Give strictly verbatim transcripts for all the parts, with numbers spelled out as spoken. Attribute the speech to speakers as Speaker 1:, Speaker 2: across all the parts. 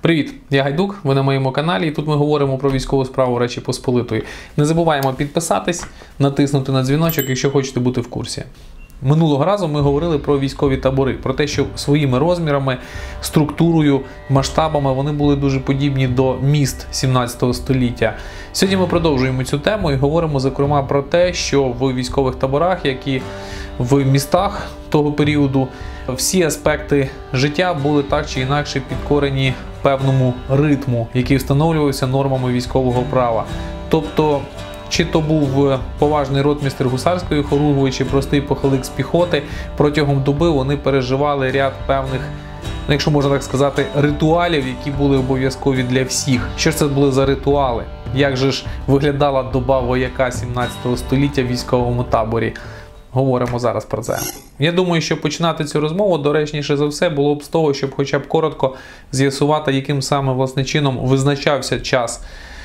Speaker 1: Привіт, я Гайдук, ви на моєму каналі, і тут ми говоримо про військову справу Речі Посполитої. Не забуваємо підписатись, натиснути на дзвіночок, якщо хочете бути в курсі. Минулого разу ми говорили про військові табори, про те, що своїми розмірами, структурою, масштабами вони були дуже подібні до міст сімнадцятого століття. Сьогодні ми продовжуємо цю тему і говоримо, зокрема, про те, що в військових таборах, як і в містах того періоду, всі аспекти життя були так чи інакше підкорені певному ритму, який встановлювався нормами військового права. Тобто, чи то був поважний ротмістр гусарської хоругви, чи простий похилик з піхоти, протягом доби вони переживали ряд певних, якщо можна так сказати, ритуалів, які були обов'язкові для всіх. Що ж це були за ритуали? Як же ж виглядала доба вояка сімнадцятого століття в військовому таборі? Говоримо зараз про це. Я думаю, що починати цю розмову доречніше за все було б з того, щоб хоча б коротко з'ясувати, яким саме власне чином визначався час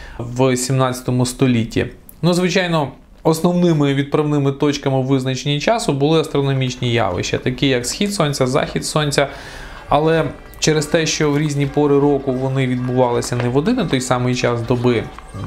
Speaker 1: в сімнадцятому столітті. Ну, звичайно, основними відправними точками в визначенні часу були астрономічні явища, такі як схід сонця, захід сонця, але через те, що в різні пори року вони відбувалися не в один і той самий час доби,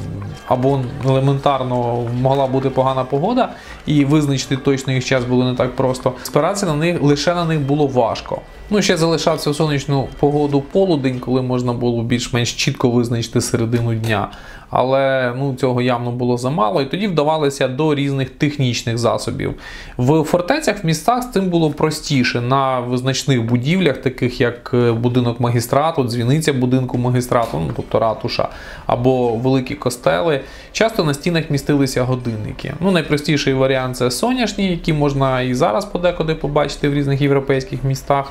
Speaker 1: або елементарно могла бути погана погода, і визначити точно їх час було не так просто, спиратися на них, лише на них було важко. Ну, ще залишався в сонячну погоду полудень, коли можна було більш-менш чітко визначити середину дня. Але ну, цього явно було замало, і тоді вдавалися до різних технічних засобів. В фортецях, в містах з цим було простіше. На визначних будівлях, таких як будинок магістрату, дзвіниця будинку магістрату, ну, тобто ратуша, або великі костели, часто на стінах містилися годинники. Ну, найпростіший варіант – це сонячні, які можна і зараз подекуди побачити в різних європейських містах.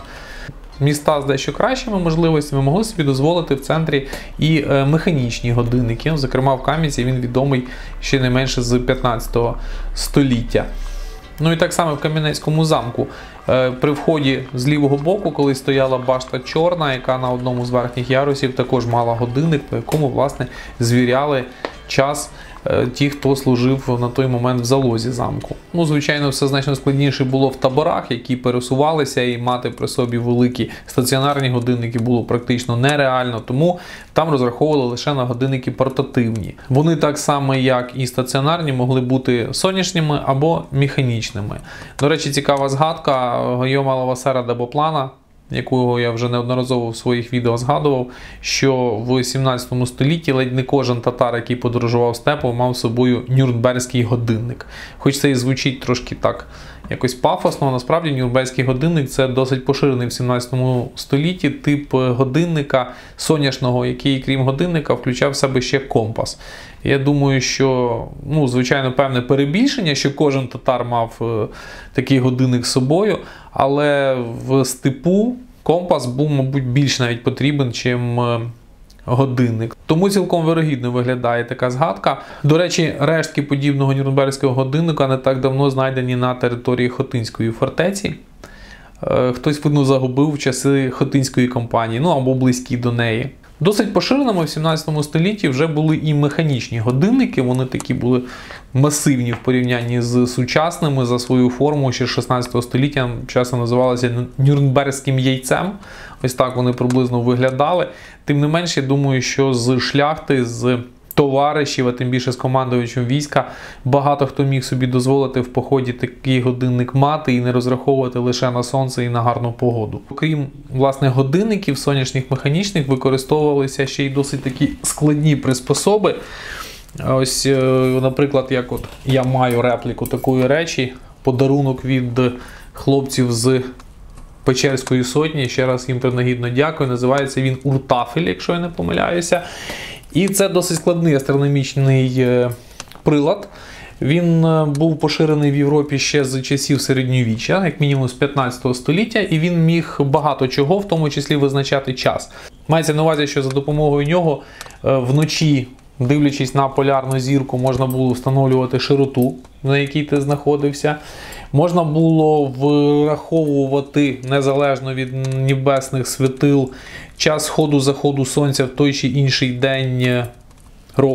Speaker 1: Міста з дещо кращими можливостями могли собі дозволити в центрі і е, механічні годинники. Зокрема, в Кам'янці він відомий ще не менше з п'ятнадцятого століття. Ну і так само в Кам'янецькому замку. Е, при вході з лівого боку, коли стояла башта чорна, яка на одному з верхніх ярусів також мала годинник, по якому, власне, звіряли час ті, хто служив на той момент в залозі замку. Ну, звичайно, все значно складніше було в таборах, які пересувалися, і мати при собі великі стаціонарні годинники було практично нереально, тому там розраховували лише на годинники портативні. Вони так само, як і стаціонарні, могли бути сонячними або механічними. До речі, цікава згадка Гийома Лавасера де Боплана, якого я вже неодноразово в своїх відео згадував, що в сімнадцятому столітті ледь не кожен татар, який подорожував степом, мав з собою нюрнберзький годинник. Хоч це і звучить трошки так якось пафосно, насправді нюрнберзький годинник – це досить поширений в сімнадцятому столітті тип годинника сонячного, який, крім годинника, включав в себе ще компас. Я думаю, що, ну, звичайно, певне перебільшення, що кожен татар мав е, такий годинник з собою, але в степу компас був, мабуть, більш навіть потрібен, чим е, годинник. Тому цілком вирогідно виглядає така згадка. До речі, рештки подібного нюрнберзького годинника не так давно знайдені на території Хотинської фортеці. Е, хтось, видно, загубив в часи Хотинської кампанії, ну або близькі до неї. Досить поширеними в сімнадцятому столітті вже були і механічні годинники, вони такі були масивні в порівнянні з сучасними, за свою форму ще з шістнадцятого століття часто називалися нюрнберзьким яйцем, ось так вони приблизно виглядали. Тим не менше, я думаю, що з шляхти, з товаришів, а тим більше з командувачем війська, багато хто міг собі дозволити в поході такий годинник мати і не розраховувати лише на сонце і на гарну погоду. Окрім, власне, годинників сонячних механічних, використовувалися ще й досить такі складні приспособи. Ось, наприклад, як от я маю репліку такої речі, подарунок від хлопців з Печерської сотні, ще раз їм принагідно дякую, називається він Уртафель, якщо я не помиляюся. І це досить складний астрономічний прилад. Він був поширений в Європі ще з часів середньовіччя, як мінімум з п'ятнадцятого століття, і він міг багато чого, в тому числі визначати час. Мається на увазі, що за допомогою нього вночі, дивлячись на полярну зірку, можна було встановлювати широту, на якій ти знаходився. Можна було враховувати, незалежно від небесних світил, час сходу-заходу сонця в той чи інший день року.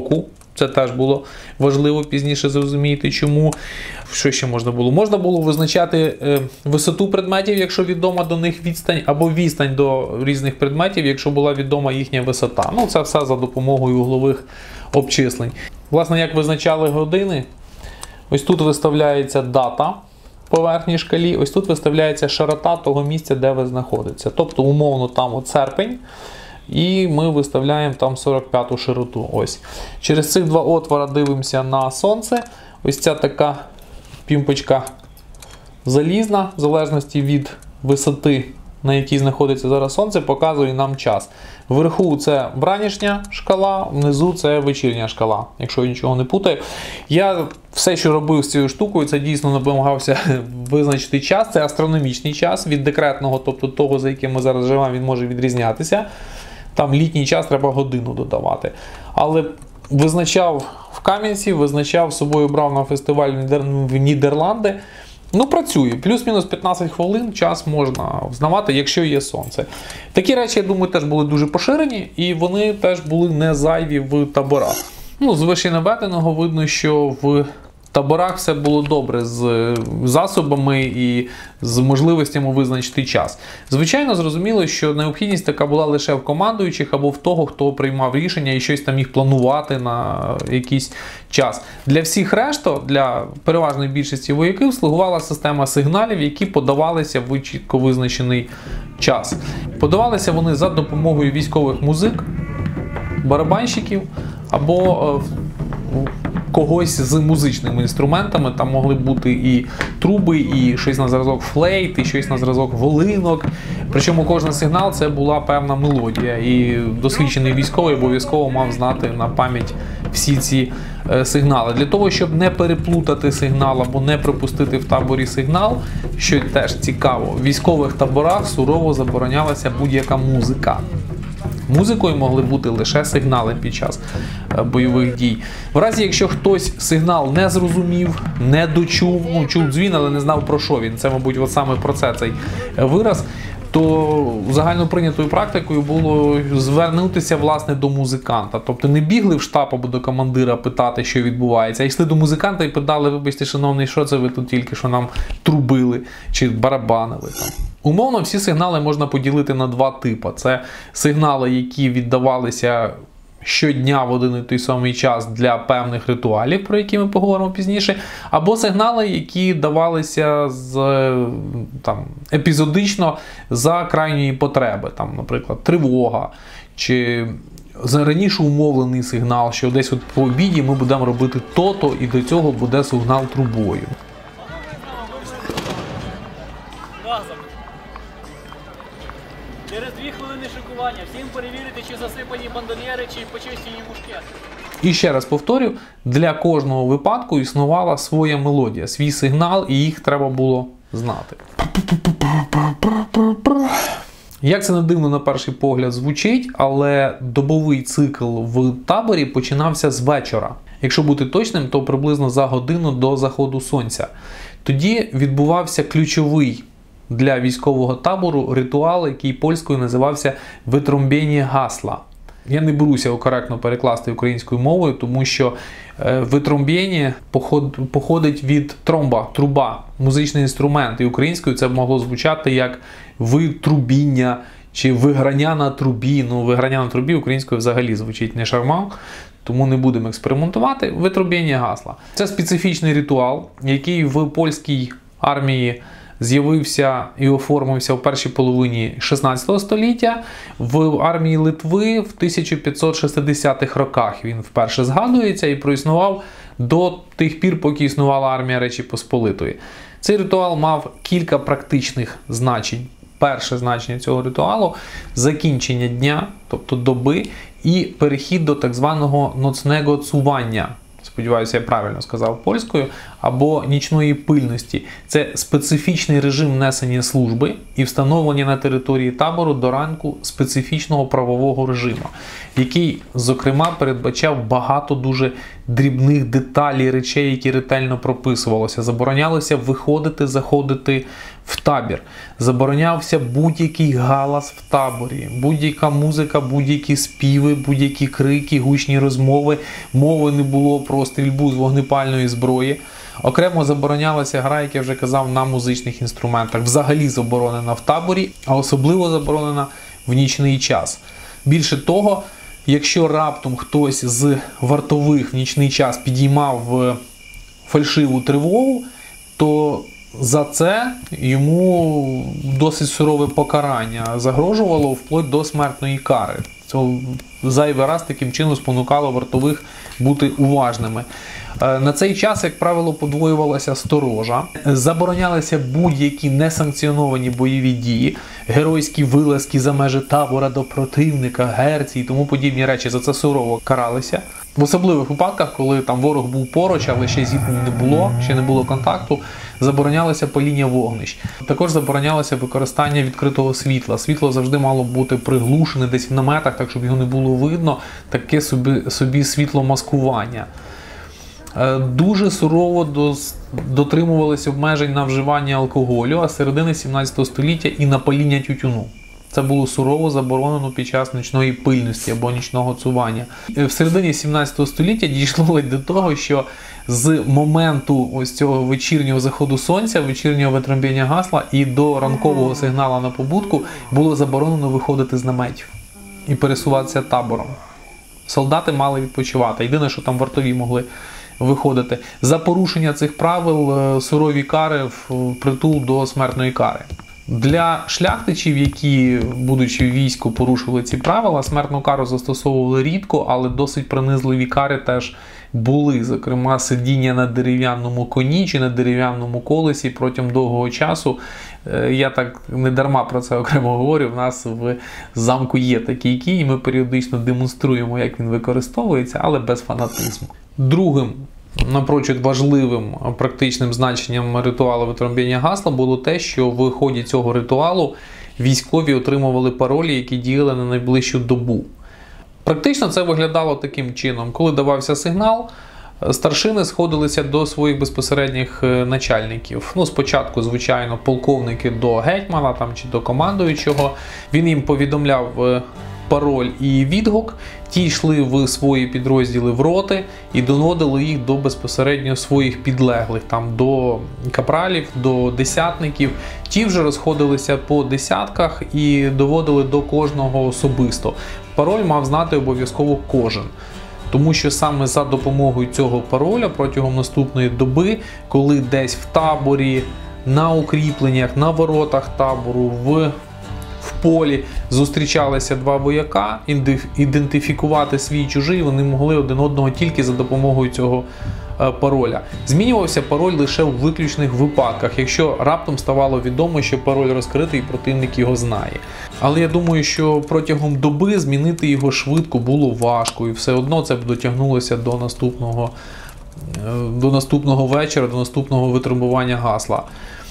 Speaker 1: Це теж було важливо, пізніше зрозумієте чому. Що ще можна було? Можна було визначати е, висоту предметів, якщо відома до них відстань, або відстань до різних предметів, якщо була відома їхня висота. Ну, це все за допомогою углових обчислень. Власне, як визначали години, ось тут виставляється дата по верхній шкалі, ось тут виставляється широта того місця, де ви знаходитеся. Тобто, умовно, там от серпень, і ми виставляємо там сорок п'яту широту. Ось. Через цих два отвора дивимося на сонце. Ось ця така пімпочка залізна, в залежності від висоти, на якій знаходиться зараз сонце, показує нам час. Вверху це вранішня шкала, внизу це вечірня шкала, якщо я нічого не путаю. Я все, що робив з цією штукою, це дійсно намагався визначити час. Це астрономічний час від декретного, тобто того, за яким ми зараз живемо, він може відрізнятися. Там літній час треба годину додавати. Але визначав в Кам'янці, визначав, з собою брав на фестиваль в Нідерланди. Ну, працює. Плюс-мінус п'ятнадцять хвилин час можна взнавати, якщо є сонце. Такі речі, я думаю, теж були дуже поширені, і вони теж були не зайві в таборах. Ну, з вище наведеного видно, що в таборах все було добре з засобами і з можливостями визначити час. Звичайно, зрозуміло, що необхідність така була лише в командуючих або в того, хто приймав рішення і щось там міг планувати на якийсь час. Для всіх решта, для переважної більшості вояків, слугувала система сигналів, які подавалися в чітко визначений час. Подавалися вони за допомогою військових музик, барабанщиків або когось з музичними інструментами. Там могли бути і труби, і щось на зразок флейт, і щось на зразок волинок. Причому кожен сигнал це була певна мелодія. І досвідчений військовий обов'язково мав знати на пам'ять всі ці е, сигнали. Для того, щоб не переплутати сигнал або не пропустити в таборі сигнал, що теж цікаво, в військових таборах сурово заборонялася будь-яка музика. Музикою могли бути лише сигнали під час бойових дій. В разі, якщо хтось сигнал не зрозумів, не дочув, ну, чув дзвін, але не знав про що він, це, мабуть, от саме про це цей вираз, то загальноприйнятою практикою було звернутися, власне, до музиканта. Тобто не бігли в штаб або до командира питати, що відбувається, а йшли до музиканта і питали: вибачте, шановний, що це ви тут тільки що нам трубили чи барабанили там. Умовно, всі сигнали можна поділити на два типи. Це сигнали, які віддавалися щодня в один і той самий час для певних ритуалів, про які ми поговоримо пізніше, або сигнали, які давалися з, там, епізодично за крайньої потреби. Там, наприклад, тривога, чи за раніше умовлений сигнал, що десь от по обіді ми будемо робити то-то, і до цього буде сигнал трубою.
Speaker 2: Через дві хвилини шикування. Всім перевірити, чи засипані бандольєри, чи почищені мушкети.
Speaker 1: І ще раз повторю, для кожного випадку існувала своя мелодія, свій сигнал, і їх треба було знати. Як це не дивно на перший погляд звучить, але добовий цикл в таборі починався з вечора. Якщо бути точним, то приблизно за годину до заходу сонця. Тоді відбувався ключовий для військового табору ритуал, який польською називався «витрумбєнє гасла». Я не беруся коректно перекласти українською мовою, тому що витрумбєнє походить від тромба, труба, музичний інструмент. І українською це могло звучати як витрубіння чи виграння на трубі. Ну, виграння на трубі українською взагалі звучить не шарман, тому не будемо експериментувати. Витрубєнє гасла. Це специфічний ритуал, який в польській армії з'явився і оформився в першій половині шістнадцятого століття. В армії Литви в тисяча п'ятсот шістдесятих роках він вперше згадується і проіснував до тих пір, поки існувала армія Речі Посполитої. Цей ритуал мав кілька практичних значень. Перше значення цього ритуалу – закінчення дня, тобто доби, і перехід до так званого ноцного цування. Сподіваюся, я правильно сказав польською, або нічної пильності. Це специфічний режим несення служби і встановлення на території табору до ранку специфічного правового режиму, який, зокрема, передбачав багато дуже дрібних деталей, речей, які ретельно прописувалося. Заборонялося виходити, заходити в табір. Заборонявся будь-який галас в таборі, будь-яка музика, будь-які співи, будь-які крики, гучні розмови. Мови не було про стрільбу з вогнепальної зброї. Окремо заборонялася гра, як я вже казав, на музичних інструментах. Взагалі заборонена в таборі, а особливо заборонена в нічний час. Більше того, якщо раптом хтось з вартових в нічний час підіймав фальшиву тривогу, то за це йому досить сурове покарання загрожувало вплоть до смертної кари. Це зайвий раз таким чином спонукало вартових бути уважними. На цей час, як правило, подвоювалася сторожа, заборонялися будь-які несанкціоновані бойові дії, геройські вилазки за межі табора до противника, герці і тому подібні речі. За це сурово каралися. В особливих випадках, коли там ворог був поруч, але ще зіткнень не було, ще не було контакту, заборонялося паління вогнищ. Також заборонялося використання відкритого світла. Світло завжди мало бути приглушене десь в наметах, так щоб його не було видно, таке собі, собі світломаскування. Дуже сурово дотримувалися обмежень на вживання алкоголю, а з середини сімнадцятого століття і на паління тютюну. Це було сурово заборонено під час нічної пильності або нічного цування. В середині сімнадцятого століття дійшло до того, що з моменту ось цього вечірнього заходу сонця, вечірнього витрембіння гасла і до ранкового сигналу на побудку було заборонено виходити з наметів і пересуватися табором. Солдати мали відпочивати. Єдине, що там вартові могли виходити. За порушення цих правил сурові кари впритул до смертної кари. Для шляхтичів, які, будучи в війську, порушували ці правила, смертну кару застосовували рідко, але досить принизливі кари теж були. Зокрема, сидіння на дерев'яному коні чи на дерев'яному колесі протягом довгого часу. Я так не дарма про це окремо говорю, в нас в замку є такий кінь, ми періодично демонструємо, як він використовується, але без фанатизму. Другим напрочуд важливим практичним значенням ритуалу витрембіння гасла було те, що в ході цього ритуалу військові отримували паролі, які діяли на найближчу добу. Практично це виглядало таким чином. Коли давався сигнал, старшини сходилися до своїх безпосередніх начальників. Ну, спочатку, звичайно, полковники до гетьмана там, чи до командуючого. Він їм повідомляв пароль і відгук, ті йшли в свої підрозділи в роти і доносили їх до безпосередньо своїх підлеглих, там до капралів, до десятників. Ті вже розходилися по десятках і доводили до кожного особисто. Пароль мав знати обов'язково кожен. Тому що саме за допомогою цього пароля протягом наступної доби, коли десь в таборі, на укріпленнях, на воротах табору, в в полі зустрічалися два вояка, ідентифікувати свій чужий вони могли один одного тільки за допомогою цього пароля. Змінювався пароль лише у виключних випадках, якщо раптом ставало відомо, що пароль розкритий і противник його знає. Але я думаю, що протягом доби змінити його швидко було важко, і все одно це б дотягнулося до наступного, до наступного вечора, до наступного витребування гасла.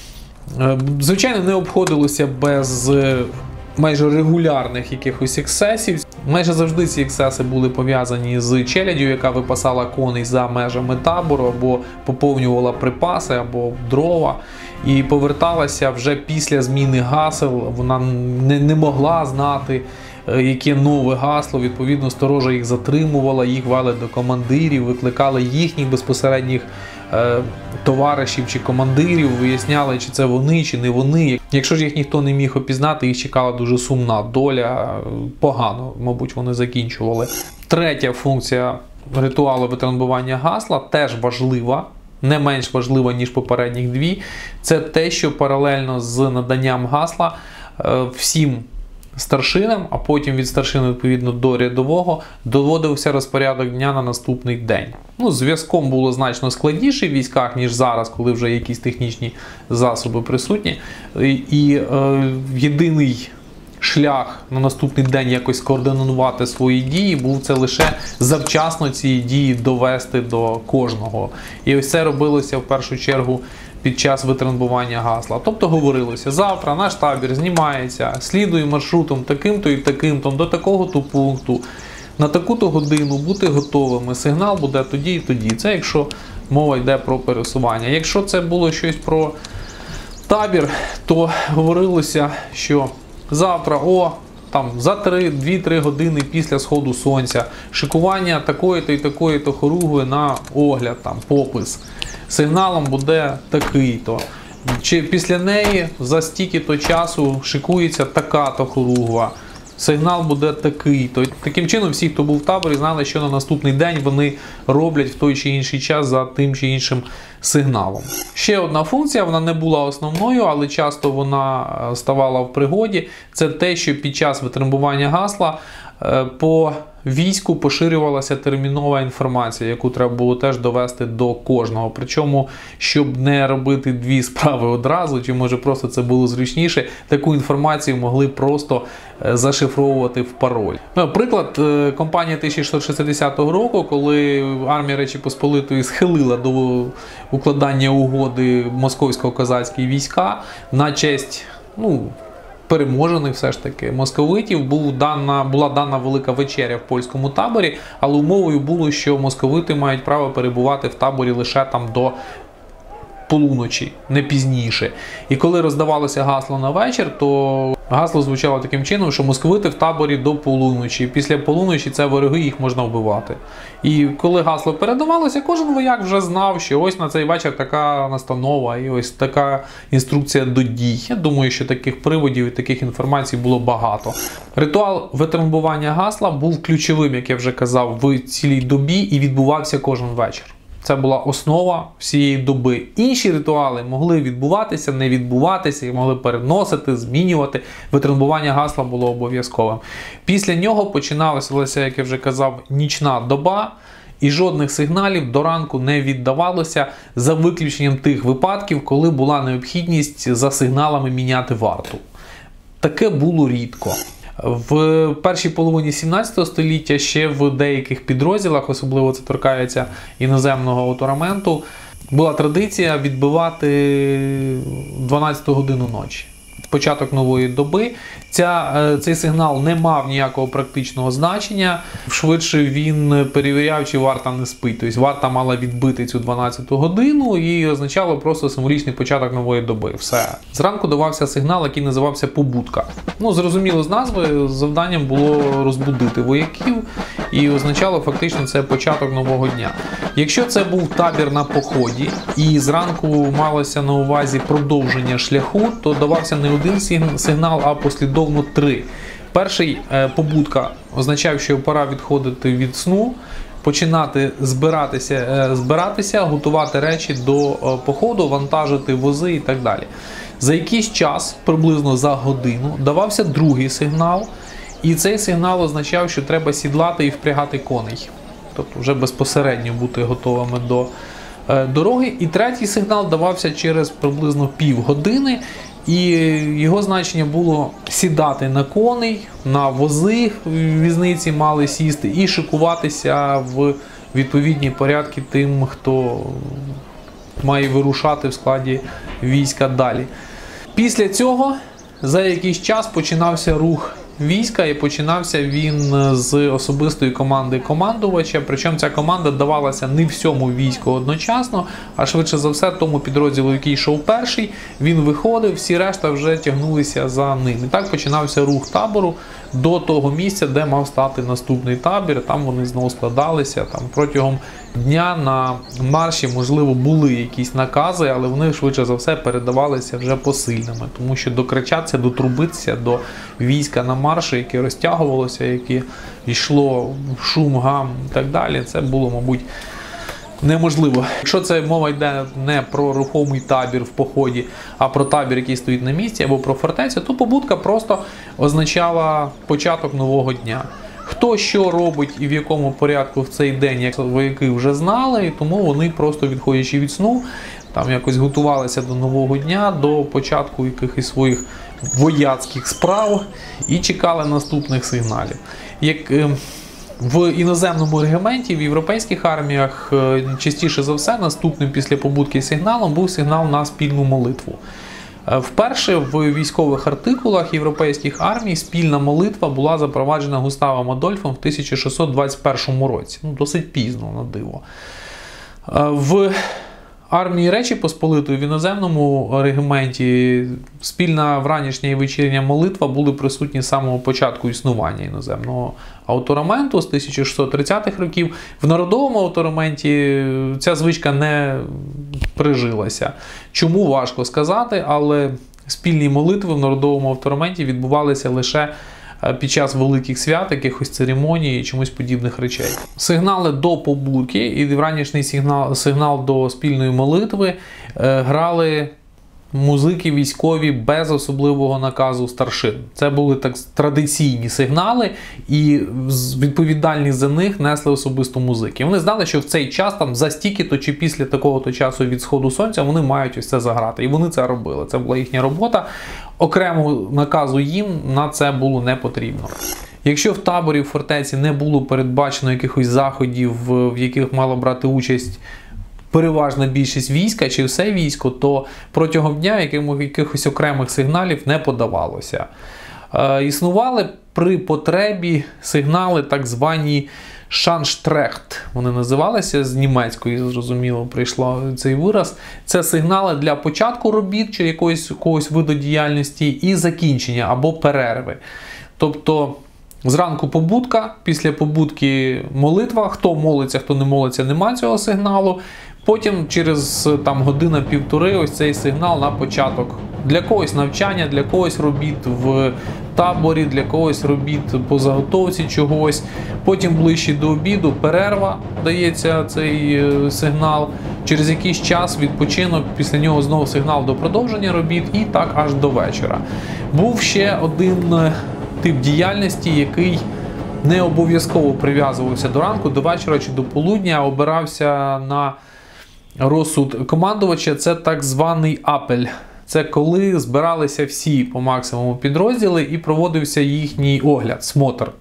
Speaker 1: Звичайно, не обходилося без майже регулярних якихось ексцесів. Майже завжди ці ексцеси були пов'язані з челяддю, яка випасала коней за межами табору, або поповнювала припаси, або дрова, і поверталася вже після зміни гасел. Вона не, не могла знати, яке нове гасло. Відповідно, сторожа їх затримувала, їх вели до командирів, викликали їхніх безпосередніх е, товаришів чи командирів, виясняли, чи це вони, чи не вони. Якщо ж їх ніхто не міг опізнати, їх чекала дуже сумна доля, погано, мабуть, вони закінчували. Третя функція ритуалу витрембування гасла теж важлива, не менш важлива, ніж попередніх дві. Це те, що паралельно з наданням гасла е, всім старшинам, а потім від старшин, відповідно, до рядового, доводився розпорядок дня на наступний день. Ну, зв'язком було значно складніше в військах, ніж зараз, коли вже якісь технічні засоби присутні. І, і е, єдиний шлях на наступний день якось скоординувати свої дії, був це лише завчасно ці дії довести до кожного. І ось це робилося в першу чергу під час витребування гасла. Тобто говорилося, завтра наш табір знімається, слідує маршрутом таким-то і таким-то до такого-то пункту, на таку-то годину бути готовими, сигнал буде тоді і тоді. Це якщо мова йде про пересування. Якщо це було щось про табір, то говорилося, що завтра, о, там, за дві-три години після сходу сонця, шикування такої-то і такої-то хоругви на огляд, там, попис. Сигналом буде такий-то. Чи після неї за стільки-то часу шикується така-то хоругва. Сигнал буде такий-то. Таким чином, всі, хто був в таборі, знали, що на наступний день вони роблять в той чи інший час за тим чи іншим сигналом. Ще одна функція, вона не була основною, але часто вона ставала в пригоді. Це те, що під час витребування гасла по війську поширювалася термінова інформація, яку треба було теж довести до кожного. Причому, щоб не робити дві справи одразу, чи може просто це було зручніше, таку інформацію могли просто зашифровувати в пароль. Приклад, кампанія тисяча шістсот шістдесятого року, коли армія Речі Посполитої схилила до укладання угоди московсько-козацькі війська на честь, ну, переможених все ж таки московитів, був дана, була дана велика вечеря в польському таборі, але умовою було, що московити мають право перебувати в таборі лише там до полуночі, не пізніше. І коли роздавалося гасло на вечір, то гасло звучало таким чином, що московити в таборі до полуночі. Після полуночі це вороги, їх можна вбивати. І коли гасло передавалося, кожен вояк вже знав, що ось на цей вечір така настанова і ось така інструкція до дій. Я думаю, що таких приводів і таких інформацій було багато. Ритуал витребування гасла був ключовим, як я вже казав, в цілій добі і відбувався кожен вечір. Це була основа всієї доби. Інші ритуали могли відбуватися, не відбуватися, і могли переносити, змінювати. Витребування гасла було обов'язковим. Після нього починалася, як я вже казав, нічна доба, і жодних сигналів до ранку не віддавалося, за виключенням тих випадків, коли була необхідність за сигналами міняти варту. Таке було рідко. В першій половині сімнадцятого століття ще в деяких підрозділах, особливо це торкається іноземного отораменту, була традиція відбивати дванадцяту годину ночі. Початок нової доби. Ця, цей сигнал не мав ніякого практичного значення. Швидше він перевіряв, чи варта не спить. Тобто варта мала відбити цю дванадцяту годину і означало просто символічний початок нової доби. Все. Зранку давався сигнал, який називався побудка. Ну, зрозуміло з назви, завданням було розбудити вояків і означало фактично це початок нового дня. Якщо це був табір на поході і зранку малося на увазі продовження шляху, то давався не один сигнал, а послідовно три. Перший е, побудка означав, що пора відходити від сну, починати збиратися, е, збиратися, готувати речі до е, походу, вантажити вози і так далі. За якийсь час, приблизно за годину, давався другий сигнал, і цей сигнал означав, що треба сідлати і впрягати коней. Тобто вже безпосередньо бути готовими до е, дороги. І третій сигнал давався через приблизно півгодини, і його значення було сідати на коней, на вози візниці мали сісти і шикуватися в відповідні порядки тим, хто має вирушати в складі війська далі. Після цього за якийсь час починався рух війська, і починався він з особистої команди командувача, причому ця команда давалася не всьому війську одночасно, а швидше за все тому підрозділу, який йшов перший, він виходив, всі решта вже тягнулися за ним. І так починався рух табору до того місця, де мав стати наступний табір, там вони знову складалися, там протягом дня на марші, можливо, були якісь накази, але вони швидше за все передавалися вже посильними, тому що докричатися, дотрубитися до війська на марші, яке розтягувалося, яке йшло шум, гам і так далі, це було, мабуть, неможливо. Якщо це мова йде не про рухомий табір в поході, а про табір, який стоїть на місці, або про фортецю, то побудка просто означала початок нового дня. Хто що робить і в якому порядку в цей день, як вояки вже знали, і тому вони просто, відходячи від сну, там якось готувалися до нового дня, до початку якихось своїх вояцьких справ і чекали наступних сигналів. Як е, в іноземному регіменті, в європейських арміях е, частіше за все наступним після побудки сигналом був сигнал на спільну молитву. Е, вперше в військових артикулах європейських армій спільна молитва була запроваджена Густавом Адольфом в тисяча шістсот двадцять першому році. Ну, досить пізно, на диво. Е, в армії Речі Посполитої в іноземному регіменті спільна вранішня і вечірня молитва були присутні з самого початку існування іноземного автораменту з тисяча шістсот тридцятих років. В народовому автораменті ця звичка не прижилася. Чому, важко сказати, але спільні молитви в народовому автораменті відбувалися лише під час великих свят, якихось церемоній і чомусь подібних речей. Сигнали до побудки і вранішній сигнал, сигнал до спільної молитви е, грали музики військові без особливого наказу старшин. Це були так традиційні сигнали, і відповідальність за них несли особисто музики. Вони знали, що в цей час, там за стільки-то чи після такого-то часу від сходу сонця, вони мають ось це заграти. І вони це робили. Це була їхня робота. Окремого наказу їм на це було не потрібно. Якщо в таборі, в фортеці не було передбачено якихось заходів, в яких мала брати участь переважна більшість війська чи все військо, то протягом дня якихось окремих сигналів не подавалося. Е, існували при потребі сигнали так звані Шанштрехт. Вони називалися, з німецької, зрозуміло, прийшло цей вираз. Це сигнали для початку робіт чи якогось, якогось виду діяльності і закінчення або перерви. Тобто зранку побудка, після побудки молитва, хто молиться, хто не молиться, нема цього сигналу. Потім через там година-півтори ось цей сигнал на початок. Для когось навчання, для когось робіт в таборі, для когось робіт по заготовці чогось. Потім ближче до обіду перерва, дається цей сигнал. Через якийсь час відпочинок, після нього знову сигнал до продовження робіт і так аж до вечора. Був ще один тип діяльності, який не обов'язково прив'язувався до ранку, до вечора чи до полудня, а обирався на розсуд командувача. Це так званий апель. Це коли збиралися всі по максимуму підрозділи і проводився їхній огляд, смотр.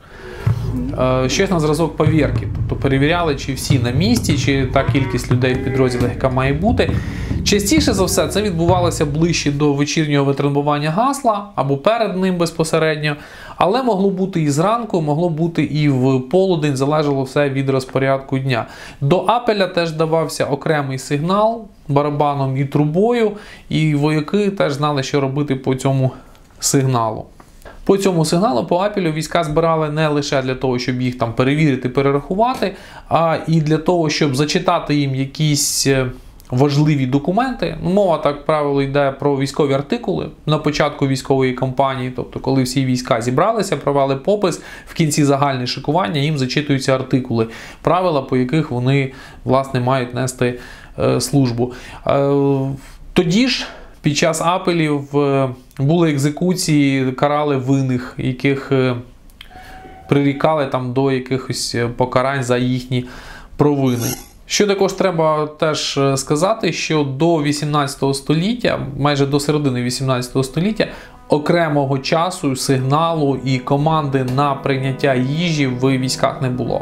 Speaker 1: Щось на зразок повірки. Тобто перевіряли, чи всі на місці, чи та кількість людей в підрозділах, яка має бути. Частіше за все це відбувалося ближче до вечірнього витребування гасла або перед ним безпосередньо. Але могло бути і зранку, могло бути і в полудень, залежало все від розпорядку дня. До апеля теж давався окремий сигнал барабаном і трубою, і вояки теж знали, що робити по цьому сигналу. По цьому сигналу, по апелю, війська збирали не лише для того, щоб їх там перевірити, перерахувати, а і для того, щоб зачитати їм якісь важливі документи. Мова, так правило, йде про військові артикули на початку військової кампанії, тобто коли всі війська зібралися, провели попис, в кінці загальне шикування, їм зачитуються артикули, правила, по яких вони, власне, мають нести е, службу. Е, тоді ж, під час апелів е, були екзекуції, карали винних, яких е, прирікали там до якихось покарань за їхні провини. Що також треба теж сказати, що до вісімнадцятого століття, майже до середини вісімнадцятого століття, окремого часу, сигналу і команди на прийняття їжі в військах не було.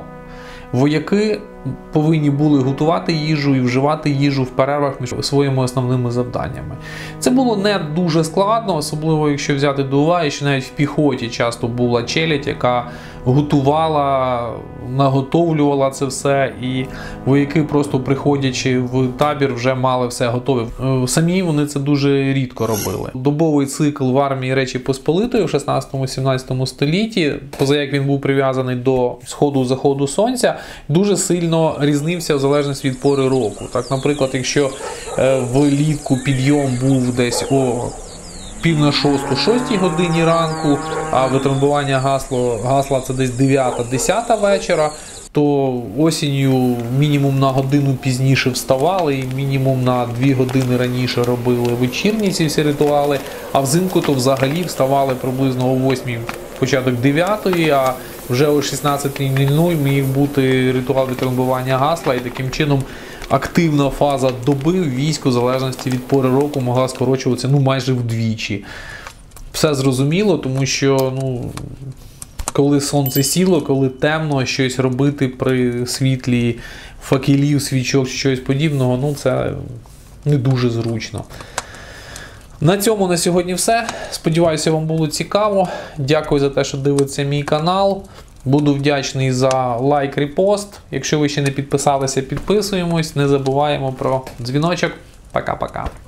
Speaker 1: Вояки повинні були готувати їжу і вживати їжу в перервах між своїми основними завданнями. Це було не дуже складно, особливо якщо взяти до уваги, що навіть в піхоті часто була челядь, яка готувала, наготовлювала це все, і вояки просто приходячи в табір вже мали все готове. Самі вони це дуже рідко робили. Добовий цикл в армії Речі Посполитої в шістнадцятому-сімнадцятому столітті, поза як він був прив'язаний до сходу-заходу сонця, дуже сильно різнився в залежності від пори року. Так, наприклад, якщо влітку підйом був десь о пів на шосту, шостій годині ранку, а витребування гасла, гасла це десь дев'ята-десята вечора, то осінню мінімум на годину пізніше вставали і мінімум на дві години раніше робили вечірні ці всі ритуали, а взимку то взагалі вставали приблизно о восьмій, початок дев'ятої, а вже о шістнадцятій нуль нуль міг бути ритуал витребування гасла, і таким чином активна фаза доби в війську, в залежності від пори року, могла скорочуватися ну майже вдвічі. все зрозуміло, тому що, ну, коли сонце сіло, коли темно, щось робити при світлі факелів, свічок, щось подібного, ну це не дуже зручно. На цьому на сьогодні все. Сподіваюся, вам було цікаво. Дякую за те, що дивитеся мій канал. Буду вдячний за лайк, репост. Якщо ви ще не підписалися, підписуємось. Не забуваємо про дзвіночок. Пока-пока.